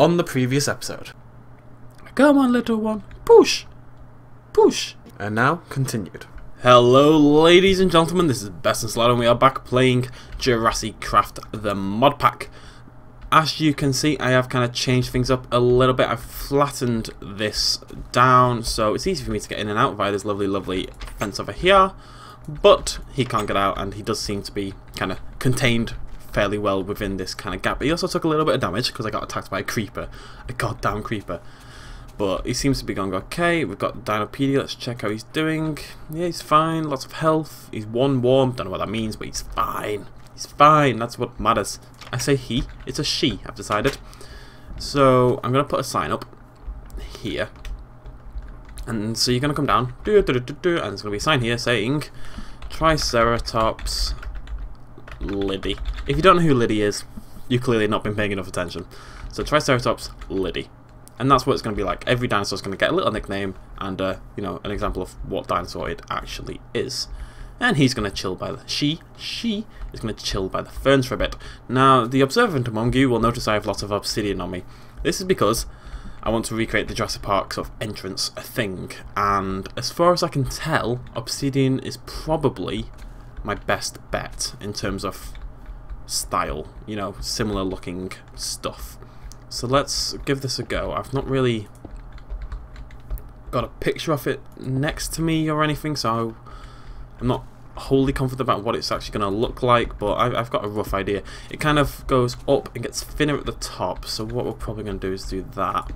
on the previous episode. Come on, little one, push, push. And now, continued. Hello ladies and gentlemen, this is BestInSlot and we are back playing Jurassicraft the mod pack. As you can see, I have kind of changed things up a little bit. I've flattened this down so it's easy for me to get in and out via this lovely fence over here. But he can't get out and he does seem to be kind of contained fairly well within this kind of gap. He also took a little bit of damage because I got attacked by a creeper, a goddamn creeper. But he seems to be going okay. We've got Dinopedia, let's check how he's doing. Yeah, he's fine, lots of health. He's one warm, don't know what that means, but he's fine. He's fine, that's what matters. I say he, it's a she, I've decided. So, I'm going to put a sign up here. And so you're going to come down, and there's going to be a sign here saying Triceratops Lyddie. If you don't know who Lyddie is, you've clearly not been paying enough attention. So Triceratops Lyddie. And that's what it's going to be like. Every dinosaur is going to get a little nickname and, you know, an example of what dinosaur it actually is. And he's going to chill by the... She is going to chill by the ferns for a bit. Now, the observant among you will notice I have lots of obsidian on me. This is because I want to recreate the Jurassic Park sort of entrance thing. And as far as I can tell, obsidian is probably my best bet in terms of style. You know, similar looking stuff. So let's give this a go. I've not really got a picture of it next to me or anything, so I'm not wholly confident about what it's actually going to look like, but I've got a rough idea. It kind of goes up and gets thinner at the top, so what we're probably going to do is do that.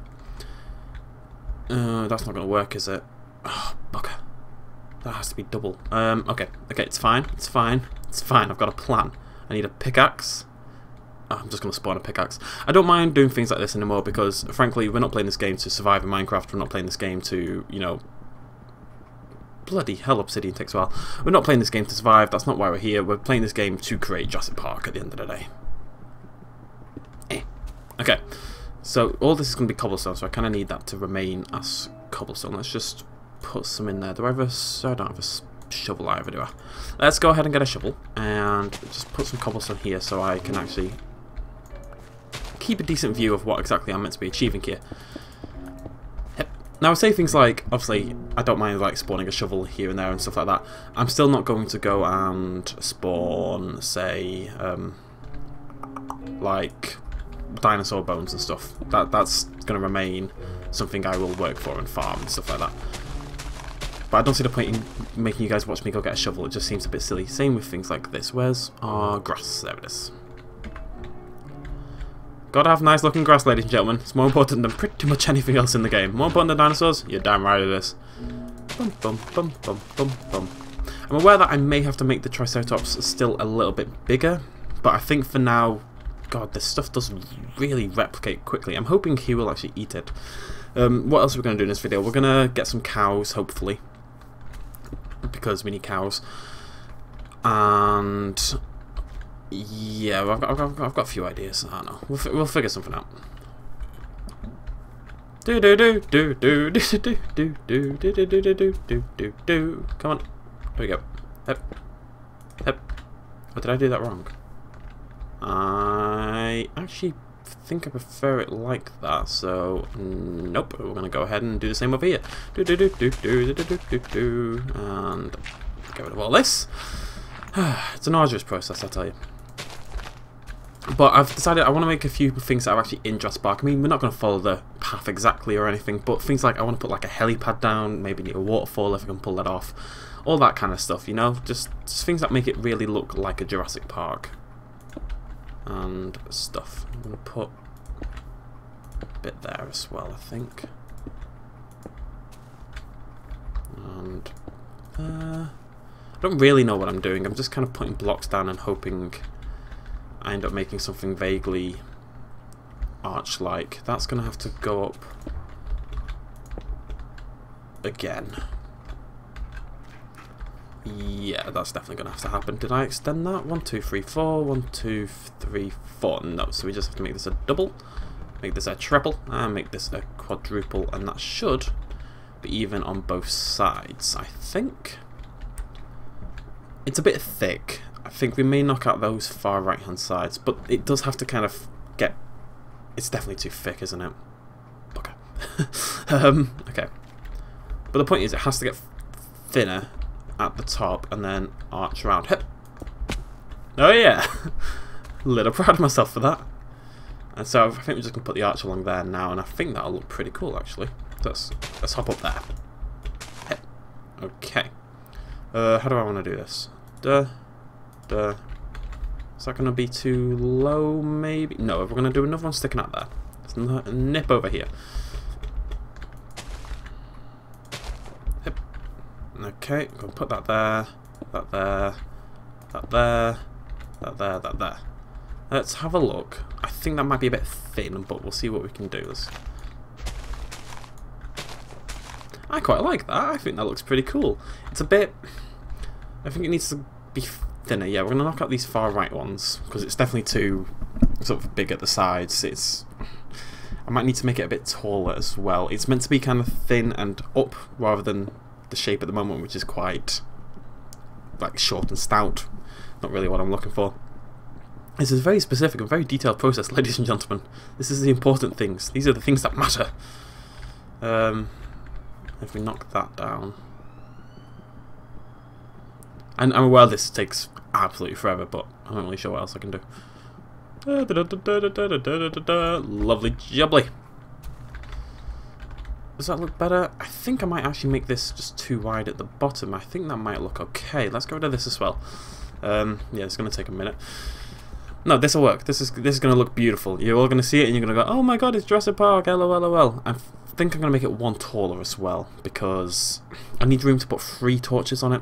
That's not going to work, is it? Oh, bugger. That has to be double. Okay, it's fine, it's fine, it's fine. I've got a plan. I need a pickaxe. Oh, I'm just going to spawn a pickaxe. I don't mind doing things like this anymore because, frankly, we're not playing this game to survive in Minecraft. We're not playing this game to, you know... Bloody hell, obsidian takes a while. We're not playing this game to survive. That's not why we're here. We're playing this game to create Jurassic Park at the end of the day. Okay, so all this is going to be cobblestone, so I kind of need that to remain as cobblestone. Let's just put some in there. Do I have a... I don't have a shovel either, do I? Let's go ahead and get a shovel and just put some cobblestone here so I can actually keep a decent view of what exactly I'm meant to be achieving here. Yep. Now I say things like, obviously I don't mind like spawning a shovel here and there and stuff like that. I'm still not going to go and spawn, say, like dinosaur bones and stuff. That's going to remain something I will work for and farm and stuff like that. But I don't see the point in making you guys watch me go get a shovel. It just seems a bit silly. Same with things like this. Where's our grass? There it is. Gotta have nice looking grass, ladies and gentlemen. It's more important than pretty much anything else in the game. More important than dinosaurs? You're damn right it is. Bum, bum, bum, bum, bum, bum. I'm aware that I may have to make the Triceratops still a little bit bigger, but I think for now, God, this stuff does really replicate quickly. I'm hoping he will actually eat it. What else are we going to do in this video? We're going to get some cows, hopefully, because we need cows. And yeah, I've got a few ideas. I don't know. We'll figure something out. Do do do do do do do do do do do do do do do do. Come on. There we go. Hep. Hep. Or did I do that wrong? I actually think I prefer it like that, so nope, we're gonna go ahead and do the same over here. Do do do do do do do do do, and get rid of all this. It's an arduous process, I tell you. But I've decided I want to make a few things that are actually in Jurassic Park. I mean, we're not going to follow the path exactly or anything, but things like I want to put like a helipad down, maybe need a waterfall if I can pull that off, all that kind of stuff, you know, just things that make it really look like a Jurassic Park. And stuff. I'm going to put a bit there as well, I think. And I don't really know what I'm doing. I'm just kind of putting blocks down and hoping I end up making something vaguely arch-like. That's going to have to go up again. Yeah, that's definitely going to have to happen. Did I extend that? 1, 2, 3, 4. 1, 2, 3, 4. No, so we just have to make this a double, make this a triple, and make this a quadruple, and that should be even on both sides, I think. It's a bit thick. I think we may knock out those far right-hand sides, but it does have to kind of get It's definitely too thick, isn't it? Okay. Okay. But the point is, it has to get thinner at the top and then arch around. Hip. Oh yeah! A little proud of myself for that. And so I think we're just going to put the arch along there now, and I think that'll look pretty cool actually. Let's hop up there. Hip. Okay. How do I want to do this? Is that going to be too low maybe? No, we're going to do another one sticking out there. Let's nip over here. Hip. Okay, I'm going to put that there, that there, that there, that there, that there. Let's have a look. I think that might be a bit thin, but we'll see what we can do. I quite like that. I think that looks pretty cool. It's a bit... I think it needs to be thinner. Yeah, we're going to knock out these far right ones, because it's definitely too sort of big at the sides. I might need to make it a bit taller as well. It's meant to be kind of thin and up, rather than the shape at the moment, which is quite like short and stout. Not really what I'm looking for. This is a very specific and very detailed process, ladies and gentlemen. This is the important things. These are the things that matter. If we knock that down... And I'm aware this takes absolutely forever, but I'm not really sure what else I can do. Lovely jubbly. Does that look better? I think I might actually make this just too wide at the bottom. I think that might look okay. Let's get rid of this as well. Yeah, it's going to take a minute. No, this will work. This is going to look beautiful. You're all going to see it and you're going to go, oh my god, it's Jurassic Park, lol. I think I'm going to make it one taller as well, because I need room to put 3 torches on it.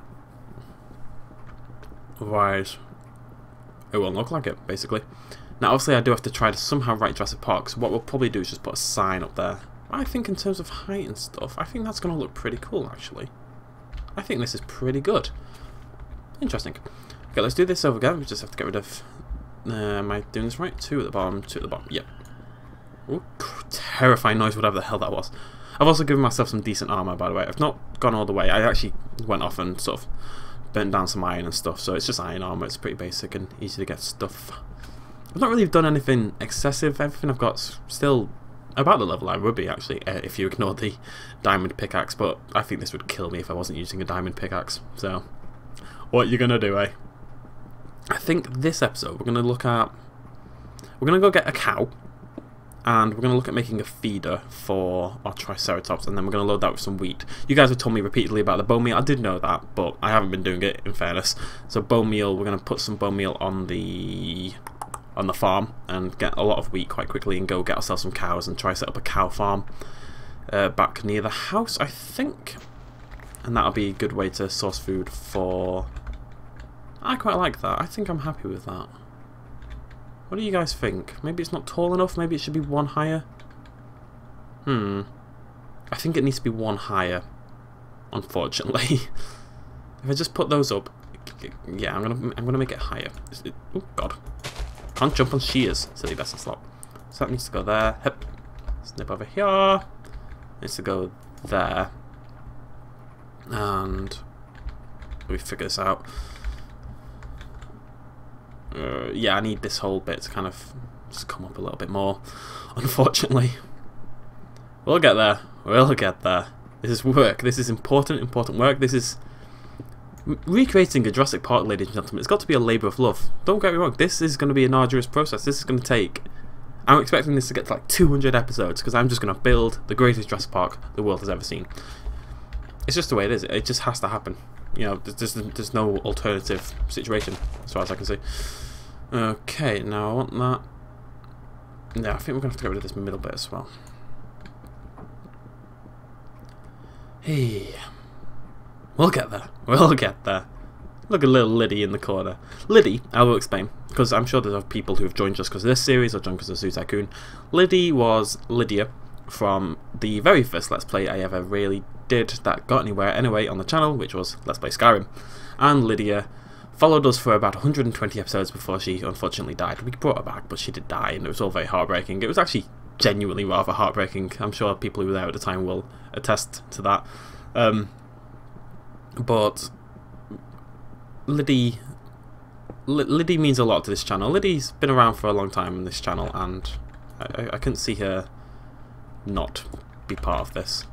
Otherwise, it won't look like it, basically. Now, obviously, I do have to try to somehow write Jurassic Park, so what we'll probably do is just put a sign up there. I think in terms of height and stuff, I think that's going to look pretty cool, actually. I think this is pretty good. Interesting. Okay, let's do this over again. We just have to get rid of... am I doing this right? 2 at the bottom, 2 at the bottom. Yep. Ooh, terrifying noise, whatever the hell that was. I've also given myself some decent armor, by the way. I've not gone all the way. I actually went off and sort of burnt down some iron and stuff, so it's just iron armor. It's pretty basic and easy to get stuff. I've not really done anything excessive. Everything I've got still about the level I would be, actually, if you ignore the diamond pickaxe, but I think this would kill me if I wasn't using a diamond pickaxe. So, what you gonna do, eh? I think this episode we're going to look at... We're going to go get a cow, and we're going to look at making a feeder for our Triceratops, and then we're going to load that with some wheat. You guys have told me repeatedly about the bone meal. I did know that, but I haven't been doing it, in fairness. So bone meal, we're going to put some bone meal on the farm, and get a lot of wheat quite quickly, and go get ourselves some cows, and try to set up a cow farm back near the house, I think. And that'll be a good way to source food for... I quite like that. I think I'm happy with that. What do you guys think? Maybe it's not tall enough? Maybe it should be 1 higher? I think it needs to be 1 higher, unfortunately. If I just put those up... Yeah, I'm gonna make it higher. Oh, God. Can't jump on shears, silly BestInSlot. So that needs to go there. Hip. Snip over here. Needs to go there. And... we figure this out. Yeah, I need this whole bit to kind of just come up a little bit more, unfortunately. We'll get there. We'll get there. This is work. This is important work. This is... recreating a Jurassic Park, ladies and gentlemen. It's got to be a labour of love. Don't get me wrong. This is going to be an arduous process. This is going to take... I'm expecting this to get to like 200 episodes, because I'm just going to build the greatest Jurassic Park the world has ever seen. It's just the way it is. It just has to happen. You know, there's no alternative situation, as far as I can see. Okay, now I want that. Yeah, I think we're going to have to get rid of this middle bit as well. Hey. We'll get there. We'll get there. Look at little Lyddie in the corner. Lyddie, I will explain, because I'm sure there's people who have joined just because of this series or joined because of Zoo Tycoon. Lyddie was Lydia from the very first Let's Play I ever really did that got anywhere anyway on the channel, which was Let's Play Skyrim. And Lydia followed us for about 120 episodes before she unfortunately died. We brought her back, but she did die, and it was all very heartbreaking. It was actually genuinely rather heartbreaking. I'm sure people who were there at the time will attest to that. But Lyddie means a lot to this channel. Lyddie's been around for a long time on this channel, and I couldn't see her not be part of this.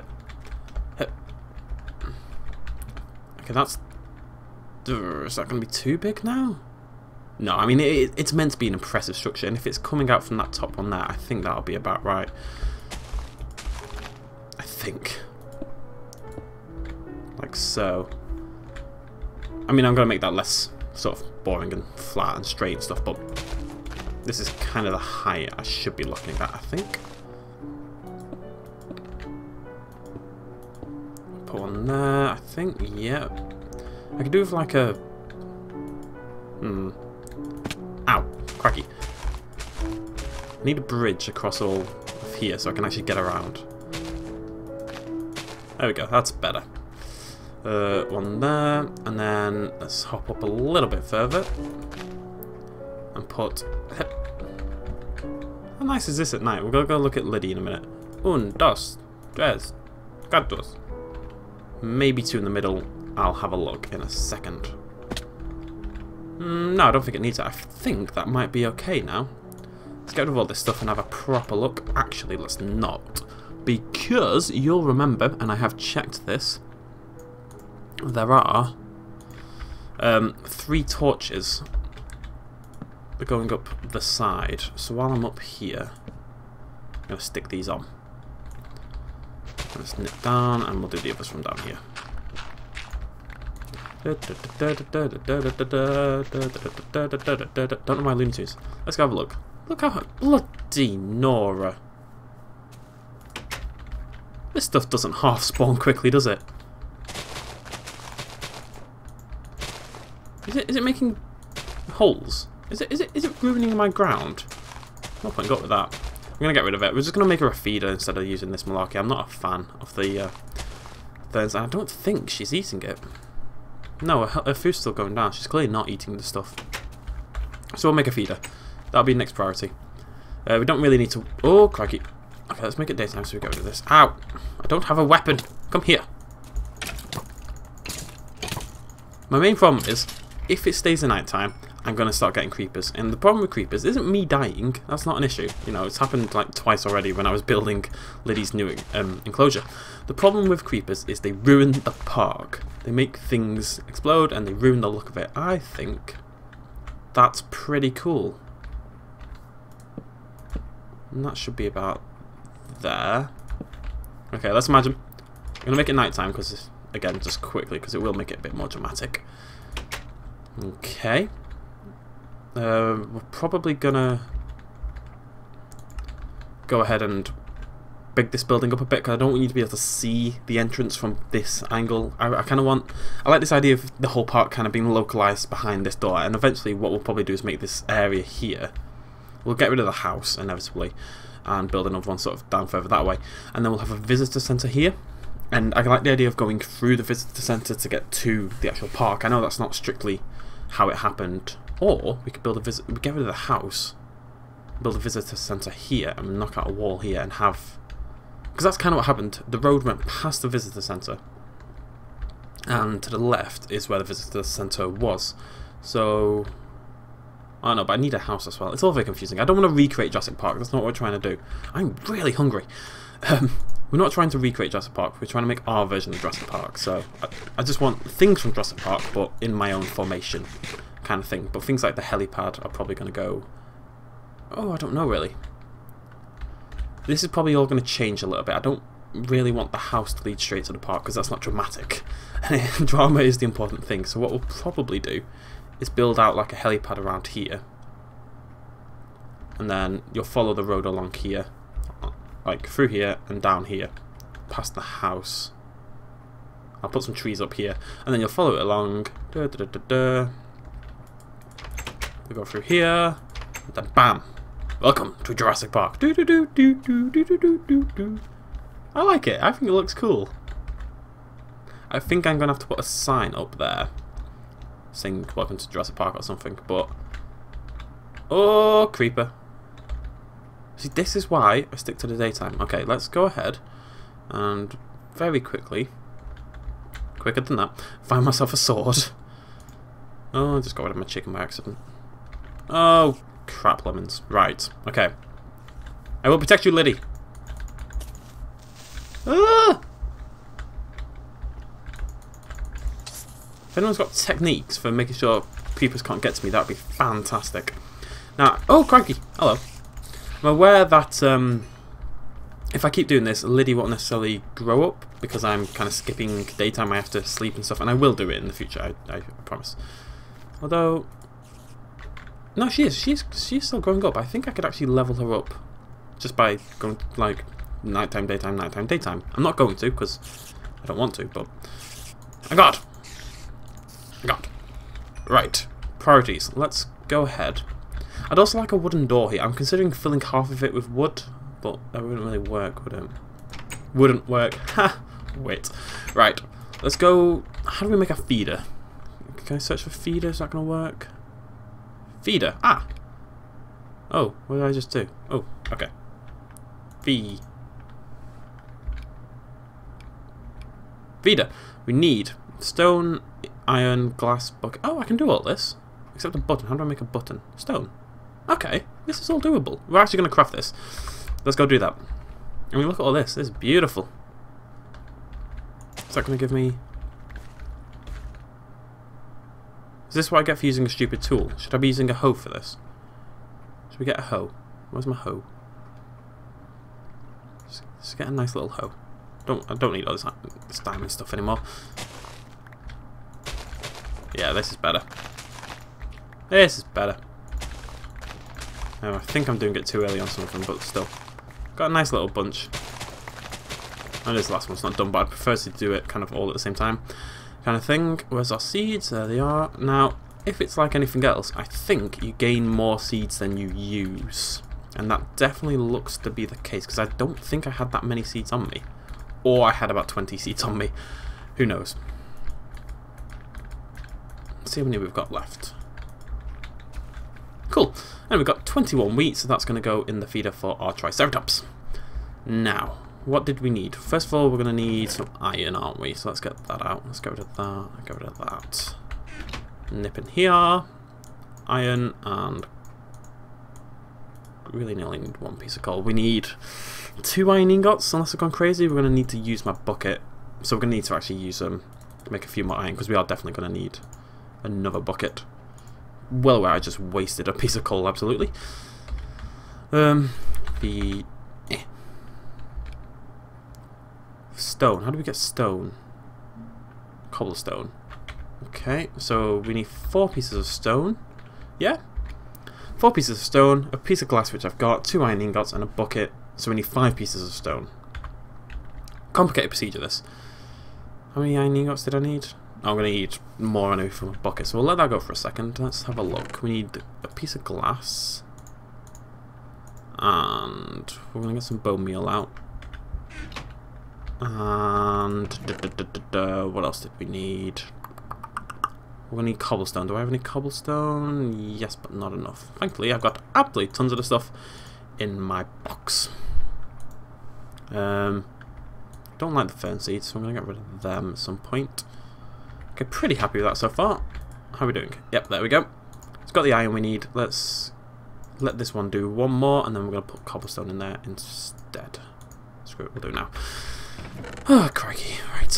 Okay, that's... Is that going to be too big now? No, I mean, it's meant to be an impressive structure, and if it's coming out from that top one there, I think that'll be about right. I think. Like so. I mean, I'm going to make that less sort of boring and flat and straight and stuff, but this is kind of the height I should be looking at, I think. Put one there, I think, yeah. I could do with like a... Ow, cracky. I need a bridge across all of here so I can actually get around. There we go, that's better. One there, and then let's hop up a little bit further and put... How nice is this at night? We're going to go look at Lyddie in a minute. 1, 2, 3, 4. Maybe 2 in the middle. I'll have a look in a second. No, I don't think it needs it. I think that might be okay now. Let's get rid of all this stuff and have a proper look. Actually, let's not. Because you'll remember, and I have checked this, there are 3 torches going up the side. So while I'm up here, I'm going to stick these on. Let's nip down and we'll do the others from down here. Don't know my Looney Tunes. Let's go have a look. Look how bloody Nora. This stuff doesn't half spawn quickly, does it? Is it making holes? Is it ruining my ground? No point got with that. I'm gonna get rid of it. We're just gonna make her a feeder instead of using this malarkey. I'm not a fan of the things. I don't think she's eating it. No, her food's still going down. She's clearly not eating the stuff. So we'll make a feeder. That'll be the next priority. We don't really need to... Oh, crikey. Okay, let's make it daytime so we get rid of this. Ow! I don't have a weapon. Come here. My main problem is, if it stays at night time, I'm going to start getting creepers. And the problem with creepers isn't me dying. That's not an issue. You know, it's happened like twice already when I was building Lyddie's new enclosure. The problem with creepers is they ruin the park. They make things explode and they ruin the look of it. I think that's pretty cool. And that should be about there. Okay, let's imagine. I'm going to make it nighttime because, again, just quickly, because it will make it a bit more dramatic. Okay. We're probably gonna go ahead and big this building up a bit because I don't want you to be able to see the entrance from this angle. I kind of want... I like this idea of the whole park kind of being localized behind this door, and eventually what we'll probably do is make this area here. We'll get rid of the house, inevitably, and build another one sort of down further that way. And then we'll have a visitor centre here. And I like the idea of going through the visitor centre to get to the actual park. I know that's not strictly how it happened. Or we could build a get rid of the house, build a visitor centre here, and knock out a wall here and have... Because that's kind of what happened. The road went past the visitor centre, and to the left is where the visitor centre was. So... I don't know, but I need a house as well. It's all very confusing. I don't want to recreate Jurassic Park. That's not what we're trying to do. I'm really hungry. We're not trying to recreate Jurassic Park. We're trying to make our version of Jurassic Park. So I just want things from Jurassic Park, but in my own formation kind of thing. But things like the helipad are probably going to go... Oh, I don't know really. This is probably all going to change a little bit. I don't really want the house to lead straight to the park because that's not dramatic. And drama is the important thing. So what we'll probably do is build out like a helipad around here. And then you'll follow the road along here. Like through here and down here. Past the house. I'll put some trees up here. And then you'll follow it along. We go through here. And then bam! Welcome to Jurassic Park. I like it. I think it looks cool. I think I'm going to have to put a sign up there saying welcome to Jurassic Park or something, but... Oh, creeper. See, this is why I stick to the daytime. Okay, let's go ahead and very quickly, quicker than that, find myself a sword. Oh, I just got rid of my chicken by accident. Oh, crap lemons. Right, okay. I will protect you, Lyddie. Ah! If anyone's got techniques for making sure creepers can't get to me, that would be fantastic. Now, oh crikey, hello. I'm aware that if I keep doing this, Lyddie won't necessarily grow up because I'm kind of skipping daytime. I have to sleep and stuff, and I will do it in the future. I promise. Although, no, she is. She's still growing up. I think I could actually level her up just by going like nighttime, daytime, nighttime, daytime. I'm not going to because I don't want to, but I got. Right, priorities. Let's go ahead. I'd also like a wooden door here. I'm considering filling half of it with wood, but that wouldn't really work, would it? Wouldn't work. Ha! Wait. Right, let's go. How do we make a feeder? Can I search for feeder? Is that going to work? Feeder. Ah! Oh, what did I just do? Oh, okay. Feeder. We need stone, iron, glass, bucket. Oh, I can do all this. Except a button. How do I make a button? Stone. Okay, this is all doable. We're actually going to craft this. Let's go do that. I mean, look at all this. This is beautiful. Is that going to give me... Is this what I get for using a stupid tool? Should I be using a hoe for this? Should we get a hoe? Where's my hoe? Let's get a nice little hoe. I don't need all this diamond stuff anymore. Yeah, this is better. This is better. I think I'm doing it too early on some of them, but still. Got a nice little bunch. And this last one's not done, but I prefer to do it kind of all at the same time. Kind of thing. Where's our seeds? There they are. Now, if it's like anything else, I think you gain more seeds than you use. And that definitely looks to be the case, because I don't think I had that many seeds on me. Or I had about 20 seeds on me. Who knows? Let's see how many we've got left. Cool. And we've got 21 wheat, so that's going to go in the feeder for our Triceratops. Now, what did we need? First of all, we're going to need some iron, aren't we? So let's get that out. Let's get rid of that. Get rid of that. Nip in here. Iron, and we really only need one piece of coal. We need 2 iron ingots, unless I've gone crazy. We're going to need to use my bucket. So we're going to need to actually use them to make a few more iron, because we are definitely going to need another bucket. Well, where I just wasted a piece of coal, absolutely. Stone. How do we get stone? Cobblestone. Okay, so we need 4 pieces of stone. Yeah? 4 pieces of stone, a piece of glass which I've got, 2 iron ingots, and a bucket. So we need 5 pieces of stone. Complicated procedure, this. How many iron ingots did I need? Oh, I'm going to need more anyway from a bucket, so we'll let that go for a second. Let's have a look. We need a piece of glass. And we're going to get some bone meal out. And what else did we need? We're going to need cobblestone. Do I have any cobblestone? Yes, but not enough. Thankfully, I've got absolutely tons of the stuff in my box. Don't like the fern seeds, so I'm going to get rid of them at some point. Okay, pretty happy with that so far. How are we doing? Yep, there we go. It's got the iron we need. Let's let this one do one more, and then we're going to put cobblestone in there instead. Screw it, we'll do it now. Oh, crikey. Right.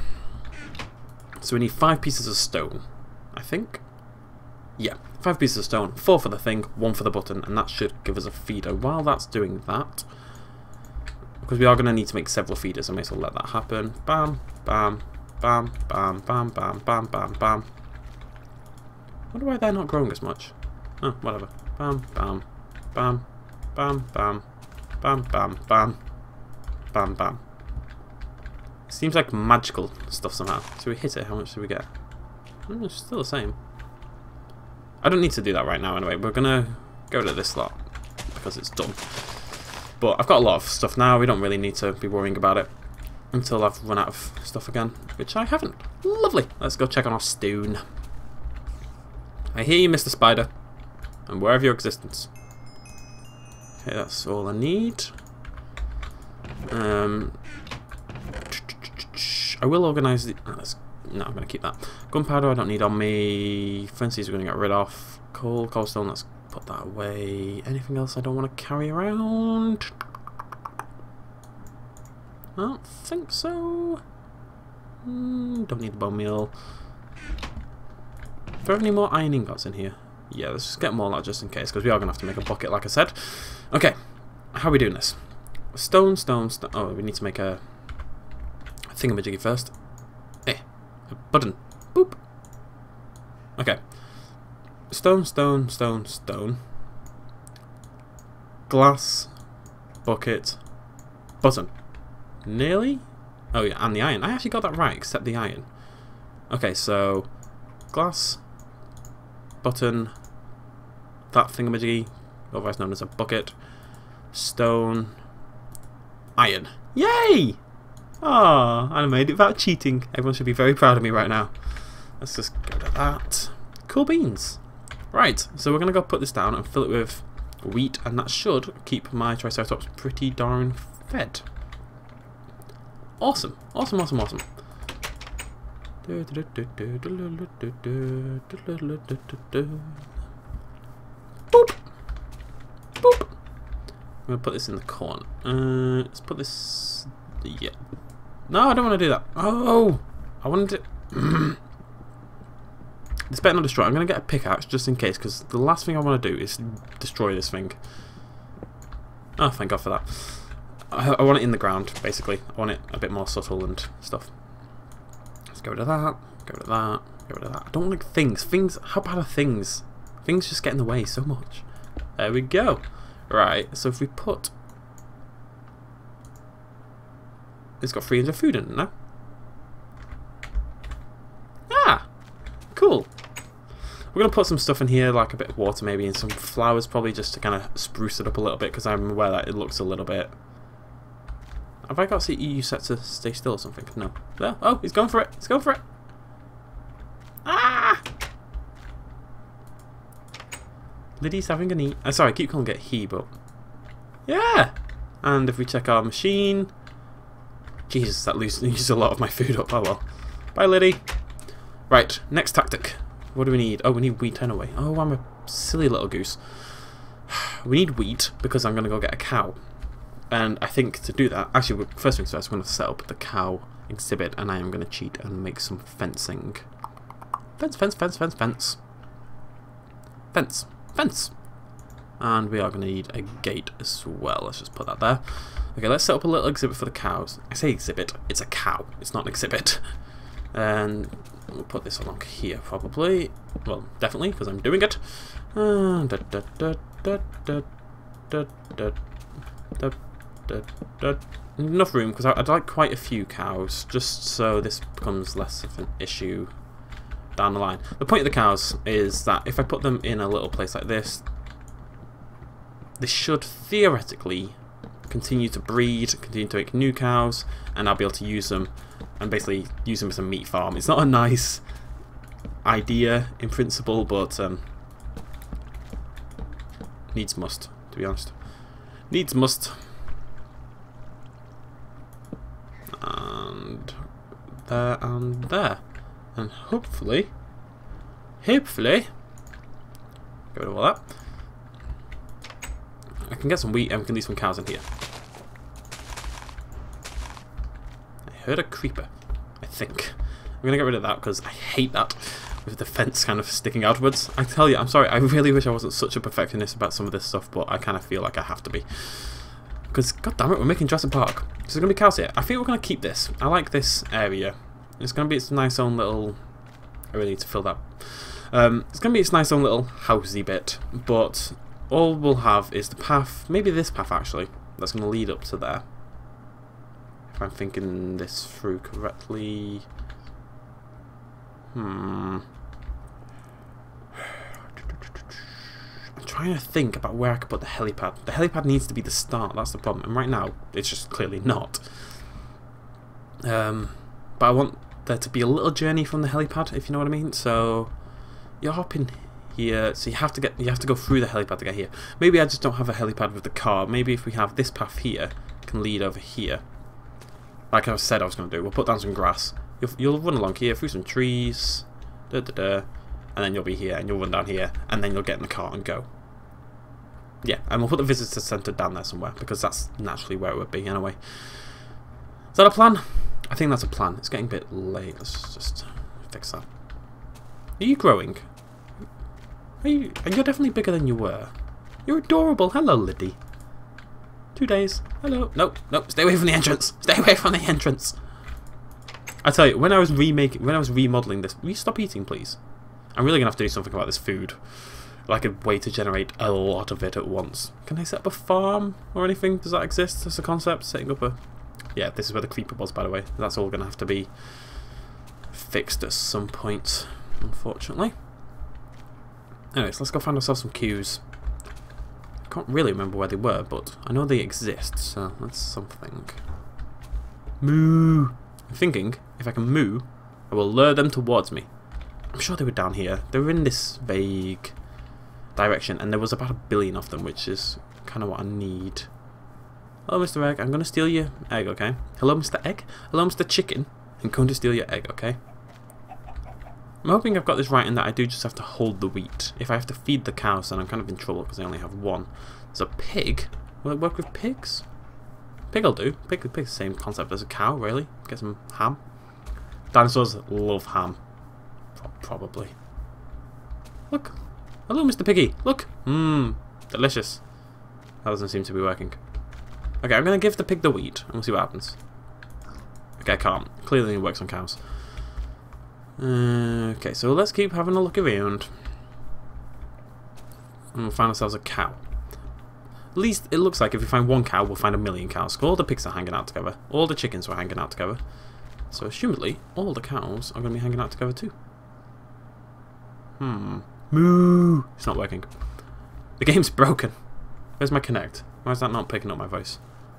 So we need 5 pieces of stone, I think. Yeah, 5 pieces of stone. 4 for the thing, 1 for the button, and that should give us a feeder. While that's doing that, because we are going to need to make several feeders, I may as well let that happen. Bam, bam, bam, bam, bam, bam, bam, bam, bam. I wonder why they're not growing as much. Oh, whatever. Bam, bam, bam, bam, bam, bam, bam, bam, bam, bam. Seems like magical stuff somehow. So we hit it, how much do we get? It's still the same. I don't need to do that right now anyway. We're gonna go to this slot because it's done. But I've got a lot of stuff now. We don't really need to be worrying about it until I've run out of stuff again, which I haven't. Lovely. Let's go check on our stone. I hear you, Mr. Spider. I'm aware of your existence. Okay, that's all I need. I will organise the... no, I'm going to keep that. Gunpowder I don't need on me. Fences we're going to get rid of. Coal, cobblestone, that's put that away. Anything else I don't want to carry around? I don't think so. Don't need the bone meal. Are there any more iron ingots in here? Yeah, let's just get more of that just in case, because we are going to have to make a bucket, like I said. Okay, how are we doing this? Stone, stone, stone. Oh, we need to make a thingamajiggy first. A button. Boop. Okay. Stone, stone, stone, stone. Glass, bucket, button. Nearly? Oh yeah, and the iron. I actually got that right, except the iron. Okay, so glass, button, that thingamajiggy, otherwise known as a bucket, stone, iron. Yay! Ah, I made it without cheating. Everyone should be very proud of me right now. Let's just go to that. Cool beans. Right, so we're going to go put this down and fill it with wheat, and that should keep my Triceratops pretty darn fed. Awesome. Awesome, awesome, awesome. Boop. Boop. I'm going to put this in the corner. Let's put this... Yeah. No, I don't want to do that. Oh! I wanted to... This better not destroy. I'm going to get a pickaxe just in case, because the last thing I want to do is destroy this thing. Oh, thank God for that. I want it in the ground, basically. I want it a bit more subtle and stuff. Let's go to that, go to that, go to that. I don't like things. Things, how bad are things? Things just get in the way so much. There we go. Right, so if we put... It's got 300 food in it now. Ah! Cool. We're going to put some stuff in here, like a bit of water maybe, and some flowers probably, just to kind of spruce it up a little bit, because I'm aware that it looks a little bit... Have I got EU set to stay still or something? No. There. Oh, he's going for it. He's going for it. Ah! Lyddie's having an eat. Sorry, I keep calling it he, but... Yeah! And if we check our machine... Jesus, that uses a lot of my food up. Oh well. Bye, Lyddie. Right, next tactic. What do we need? Oh, we need wheat anyway. Oh, I'm a silly little goose. We need wheat because I'm going to go get a cow. And I think to do that, actually, first things first, I'm going to set up the cow exhibit, and I am going to cheat and make some fencing. Fence, fence, fence, fence, fence. Fence, fence. And we are going to need a gate as well. Let's just put that there. Okay, let's set up a little exhibit for the cows. I say exhibit, it's a cow. It's not an exhibit. And we'll put this along here, probably. Well, definitely, because I'm doing it. Enough room, because I'd like quite a few cows, just so this becomes less of an issue down the line. The point of the cows is that if I put them in a little place like this, they should theoretically continue to breed, continue to make new cows, and I'll be able to use them and basically use them as a meat farm. It's not a nice idea in principle, but needs must, to be honest. Needs must. And there and there. And hopefully, go to all that. I can get some wheat and we can leave some cows in here. I heard a creeper, I think. I'm going to get rid of that because I hate that with the fence kind of sticking outwards. I tell you, I'm sorry, I really wish I wasn't such a perfectionist about some of this stuff, but I kind of feel like I have to be. Because, goddammit, we're making Jurassic Park. So there's going to be cows here. I think we're going to keep this. I like this area. It's going to be its nice own little... I really need to fill that. It's going to be its nice own little housey bit, but all we'll have is the path, maybe this path actually, that's going to lead up to there. If I'm thinking this through correctly. I'm trying to think about where I could put the helipad. The helipad needs to be the start, that's the problem. And right now, it's just clearly not. But I want there to be a little journey from the helipad, if you know what I mean. So you're hopping here, so you have to go through the helipad to get here. Maybe I just don't have a helipad with the car. Maybe if we have this path here, it can lead over here. Like I said I was going to do. We'll put down some grass. You'll run along here through some trees, and then you'll be here, and you'll run down here, and then you'll get in the car and go. Yeah, and we'll put the visitor centre down there somewhere, because that's naturally where it would be anyway. Is that a plan? I think that's a plan. It's getting a bit late. Let's just fix that. Are you growing? You're definitely bigger than you were. You're adorable. Hello, Lyddie. 2 days. Hello. Nope, nope. Stay away from the entrance. Stay away from the entrance. I tell you, when I was remodeling this, will you stop eating, please? I'm really gonna have to do something about this food, like a way to generate a lot of it at once. Can I set up a farm or anything? Does that exist as a concept? Setting up a... Yeah, this is where the creeper was, by the way. That's all gonna have to be fixed at some point, unfortunately. Anyways, let's go find ourselves some queues. I can't really remember where they were, but I know they exist, so that's something. Moo! I'm thinking, if I can moo, I will lure them towards me. I'm sure they were down here. They were in this vague direction, and there was about 1 billion of them, which is kind of what I need. Hello, Mr. Egg. I'm going to steal your egg, okay? Hello, Mr. Egg. Hello, Mr. Chicken. I'm going to steal your egg, okay? I'm hoping I've got this right in that I do just have to hold the wheat. If I have to feed the cows, then I'm kind of in trouble because I only have one. There's a pig. Will it work with pigs? Pig will do. Pig's the same concept as a cow, really. Get some ham. Dinosaurs love ham. Probably. Look. Hello, Mr. Piggy. Look. Mmm. Delicious. That doesn't seem to be working. Okay, I'm going to give the pig the wheat, and we'll see what happens. Okay, I can't. Clearly it works on cows. Okay, so let's keep having a look around. And we'll find ourselves a cow. At least it looks like if we find one cow, we'll find 1 million cows. All the pigs are hanging out together. All the chickens were hanging out together. So, assumedly, all the cows are going to be hanging out together too. Moo! It's not working. The game's broken. Where's my Connect? Why is that not picking up my voice?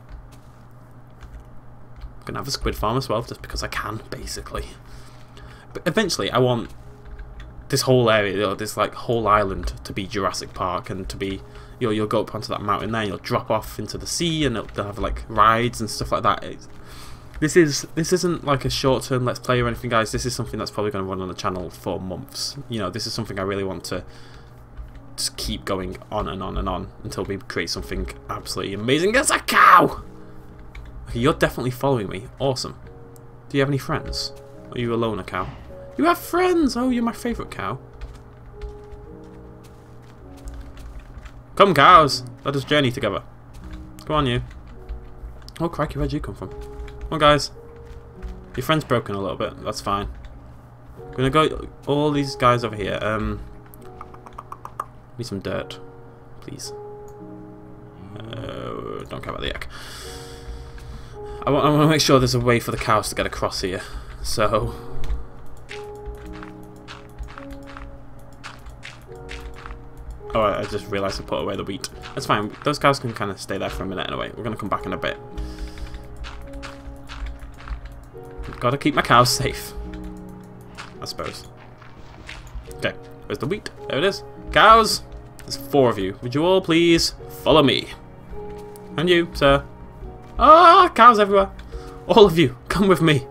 I'm going to have a squid farm as well, just because I can, basically. But eventually, I want this whole area, this like whole island, to be Jurassic Park, and to be, you'll go up onto that mountain there, and you'll drop off into the sea, and they'll have like rides and stuff like that. This isn't like a short-term Let's Play or anything, guys. This is something that's probably going to run on the channel for months. You know, this is something I really want to just keep going on and on and on until we create something absolutely amazing. There's a cow! Okay, you're definitely following me. Awesome. Do you have any friends? Or are you alone, a cow? You have friends! Oh, you're my favourite cow. Come, cows! Let us journey together. Come on, you. Oh, crikey, where'd you come from? Come on, guys. Your friend's broken a little bit. That's fine. I'm gonna go all these guys over here. Need some dirt, please. Don't care about the egg. I want to make sure there's a way for the cows to get across here. So. Oh, I just realised I put away the wheat. That's fine. Those cows can kind of stay there for a minute anyway. We're gonna come back in a bit. Gotta keep my cows safe, I suppose. Okay, where's the wheat? There it is. Cows! There's 4 of you. Would you all please follow me? And you, sir. Ah, cows everywhere. All of you, come with me.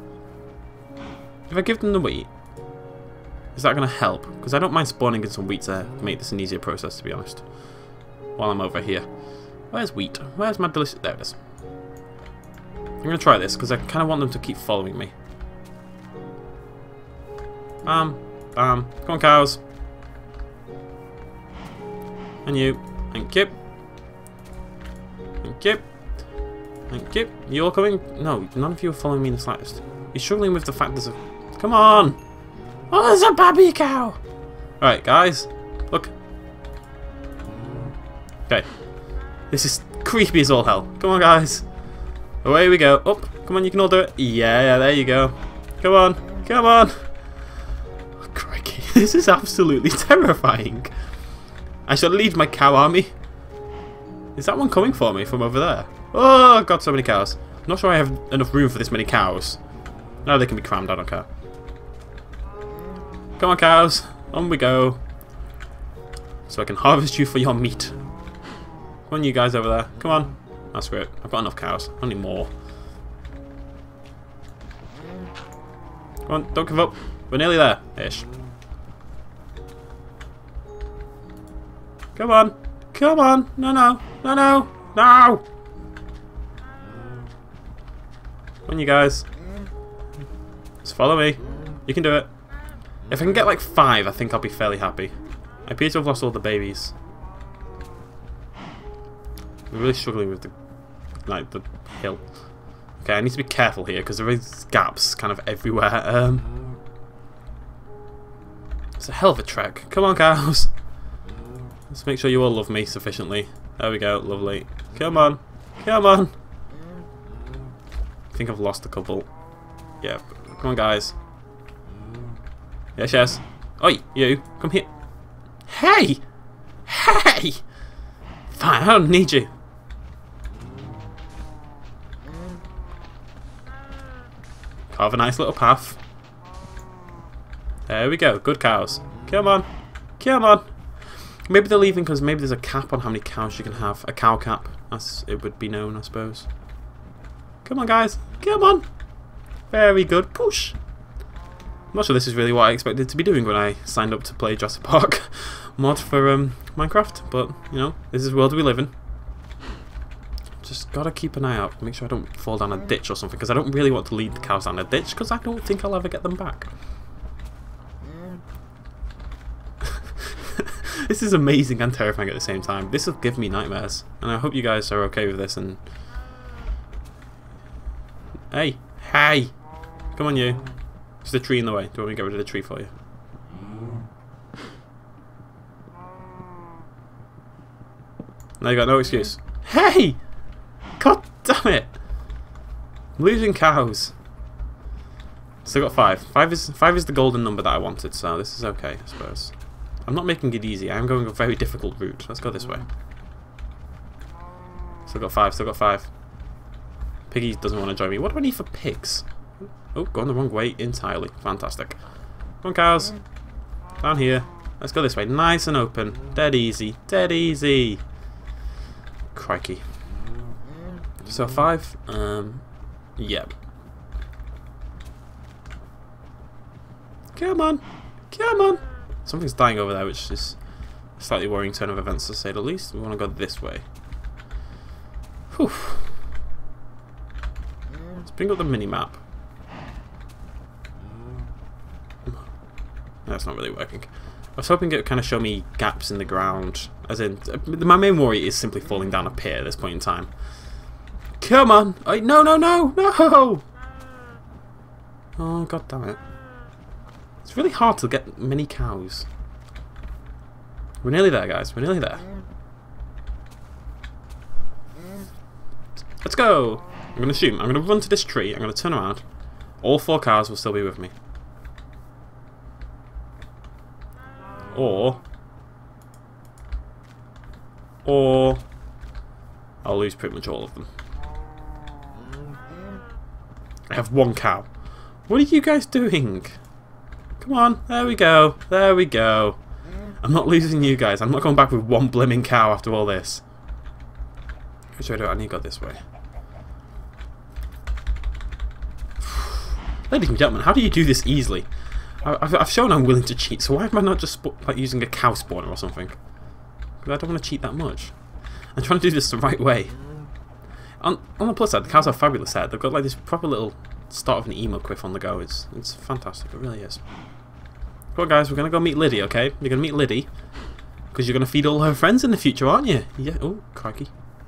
If I give them the wheat, is that going to help? Because I don't mind spawning in some wheat to make this an easier process, to be honest. While I'm over here. Where's wheat? Where's my delicious... There it is. I'm going to try this, because I kind of want them to keep following me. Come on, cows. And you. Thank you. Thank you. Thank you. You all coming? No, none of you are following me in the slightest. You're struggling with the fact there's a... Come on! Oh, there's a baby cow! Alright, guys. Look. Okay. This is creepy as all hell. Come on, guys. Away we go. Up. Come on, you can all do it. Yeah, there you go. Come on. Come on. Oh, crikey. This is absolutely terrifying. I shall lead my cow army. Is that one coming for me from over there? Oh, God, so many cows. I'm not sure I have enough room for this many cows. No, they can be crammed. I don't care. Come on, cows. On we go. So I can harvest you for your meat. Come on, you guys over there. Come on. That's great. I've got enough cows. I need more. Come on, don't give up. We're nearly there-ish. Come on. Come on. No, no. No, no. No! Come on, you guys. Just follow me. You can do it. If I can get like 5, I think I'll be fairly happy. I appear to have lost all the babies. I'm really struggling with the hill. Okay, I need to be careful here because there is gaps kind of everywhere. It's a hell of a trek. Come on, cows. Let's make sure you all love me sufficiently. There we go, lovely. Come on. Come on. I think I've lost a couple. Yeah, come on, guys. Yes, yes. Oi, you. Come here. Hey! Hey! Fine, I don't need you. Carve a nice little path. There we go. Good cows. Come on. Come on. Maybe they're leaving because maybe there's a cap on how many cows you can have. A cow cap, as it would be known, I suppose. Come on, guys. Come on. Very good. Push. I'm not sure this is really what I expected to be doing when I signed up to play Jurassic Park mod for Minecraft, but, you know, this is the world we live in. Just gotta keep an eye out, make sure I don't fall down a ditch or something, because I don't really want to lead the cows down a ditch, because I don't think I'll ever get them back. This is amazing and terrifying at the same time. This will give me nightmares, and I hope you guys are okay with this. And hey, hey, come on, you. There's a tree in the way. Do you want me to get rid of the tree for you? Now you got no excuse. Hey! God damn it! I'm losing cows. Still got 5. 5 is the golden number that I wanted, so this is okay, I suppose. I'm not making it easy. I'm going a very difficult route. Let's go this way. Still got 5. Still got 5. Piggy doesn't want to join me. What do I need for pigs? Oh, going the wrong way entirely. Fantastic. Come on, cows. Down here. Let's go this way. Nice and open. Dead easy. Dead easy. Crikey. So 5. Yep. Come on. Come on. Something's dying over there, which is a slightly worrying turn of events, to say the least. We want to go this way. Whew. Let's bring up the mini-map. That's not really working. I was hoping it would kind of show me gaps in the ground. As in, my main worry is simply falling down a pit at this point in time. Come on! No, no, no! No! Oh, god damn it. It's really hard to get many cows. We're nearly there, guys. We're nearly there. Let's go! I'm going to shoot. I'm going to run to this tree. I'm going to turn around. All 4 cows will still be with me. Or I'll lose pretty much all of them. I have 1 cow. What are you guys doing? Come on, there we go. There we go. I'm not losing you guys. I'm not going back with 1 blimmin' cow after all this. Which way do I need to go? This way. Ladies and gentlemen, how do you do this easily? I've shown I'm willing to cheat, so why am I not just like using a cow spawner or something? Because I don't want to cheat that much. I'm trying to do this the right way. On the plus side, the cows are fabulous here. They've got like this proper little start of an emo quiff on the go. It's fantastic, it really is. Come on, guys, we're going to go meet Lyddie, okay? You're going to meet Lyddie. Because you're going to feed all her friends in the future, aren't you? Yeah. Oh, crikey.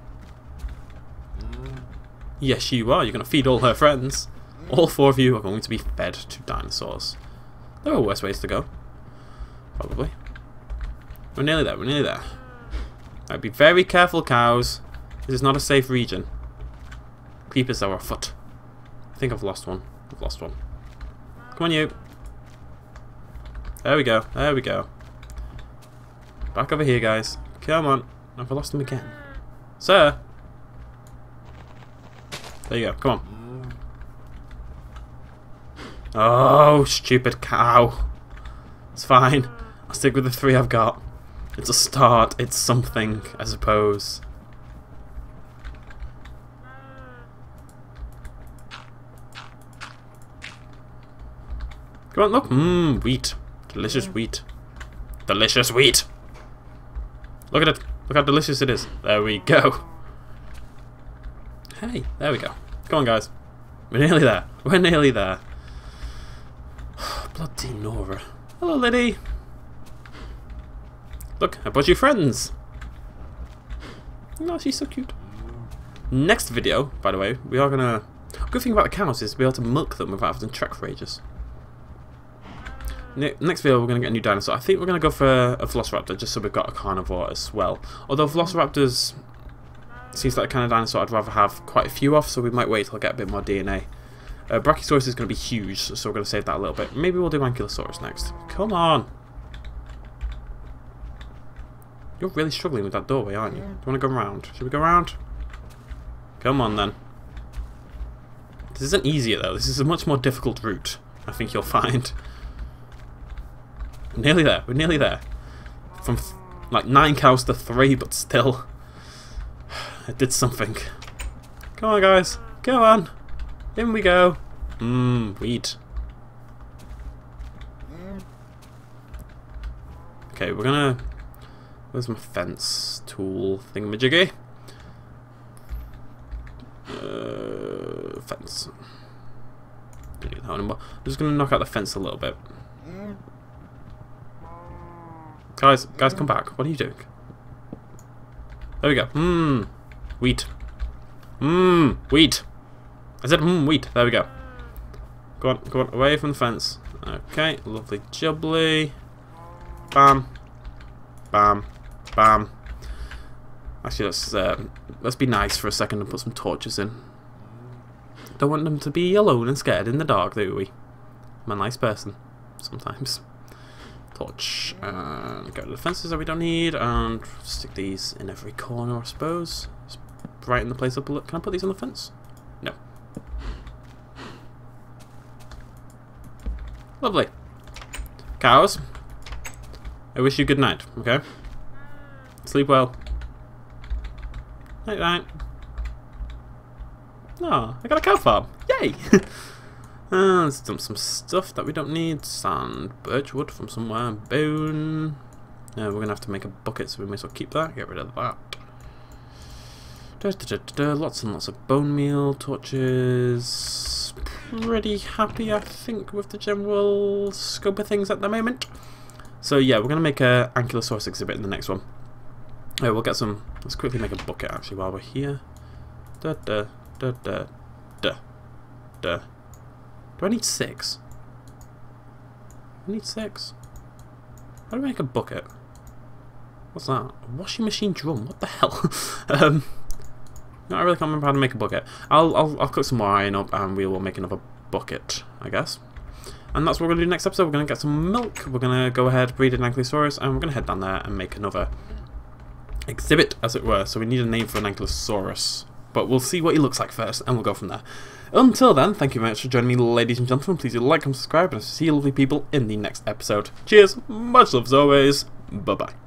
Yes, you are. You're going to feed all her friends. All 4 of you are going to be fed to dinosaurs. There are worse ways to go. Probably. We're nearly there. We're nearly there. Alright, be very careful, cows. This is not a safe region. Creepers are afoot. I think I've lost one. I've lost one. Come on, you. There we go. There we go. Back over here, guys. Come on. I've lost them again. Sir. There you go. Come on. Oh, stupid cow. It's fine. I'll stick with the 3 I've got. It's a start. It's something, I suppose. Come on, look. Mmm, wheat. Delicious wheat. Delicious wheat. Look at it. Look how delicious it is. There we go. Hey, there we go. Come on, guys. We're nearly there. We're nearly there. Bloody Nora. Hello, Lyddie. Look, I brought you friends. Oh, she's so cute. Next video, by the way, we are gonna... Good thing about the cows is to be able to milk them without having to trek for ages. Next video, we're gonna get a new dinosaur. I think we're gonna go for a Velociraptor, just so we've got a carnivore as well. Although Velociraptors seems like the kind of dinosaur I'd rather have quite a few of, so we might wait till I get a bit more DNA. Brachiosaurus is going to be huge, so we're going to save that a little bit. Maybe we'll do Ankylosaurus next. Come on! You're really struggling with that doorway, aren't you? Do you want to go around? Should we go around? Come on, then. This isn't easier, though. This is a much more difficult route, I think you'll find. We're nearly there. We're nearly there. From, like, 9 cows to 3, but still... I did something. Come on, guys. Come on. In we go. Wheat. Okay, we're gonna... Where's my fence tool thingamajiggy? Fence. Don't need that one anymore. I'm just gonna knock out the fence a little bit. Guys, come back. What are you doing? There we go. Wheat. Wheat. I said wheat. There we go. Go on, away from the fence. Okay, lovely jubbly. Bam. Bam. Bam. Actually, let's be nice for a second and put some torches in. Don't want them to be alone and scared in the dark, do we? I'm a nice person. Sometimes. Torch. And go to the fences that we don't need, and stick these in every corner, I suppose. Just brighten the place up a little. Can I put these on the fence? No. Lovely. Cows, I wish you good night, okay? Sleep well. Night night. Oh, I got a cow farm. Yay! Let's dump some stuff that we don't need. Sand, birch wood from somewhere, bone. We're going to have to make a bucket, so we may as well keep that. Get rid of that. Lots and lots of bone meal, torches. Pretty happy, I think, with the general scope of things at the moment. So yeah, we're going to make a Ankylosaurus exhibit in the next one. We'll get some... Let's quickly make a bucket, actually, while we're here. Do I need 6? I need 6. How do I make a bucket? What's that? A washing machine drum? What the hell? No, I really can't remember how to make a bucket. I'll cook some more iron up and we will make another bucket, I guess. And that's what we're going to do next episode. We're going to get some milk. We're going to go ahead, breed an Ankylosaurus, and we're going to head down there and make another exhibit, as it were. So we need a name for an Ankylosaurus. But we'll see what he looks like first, and we'll go from there. Until then, thank you very much for joining me, ladies and gentlemen. Please do like and subscribe, and I'll see you lovely people in the next episode. Cheers, much love as always, bye-bye.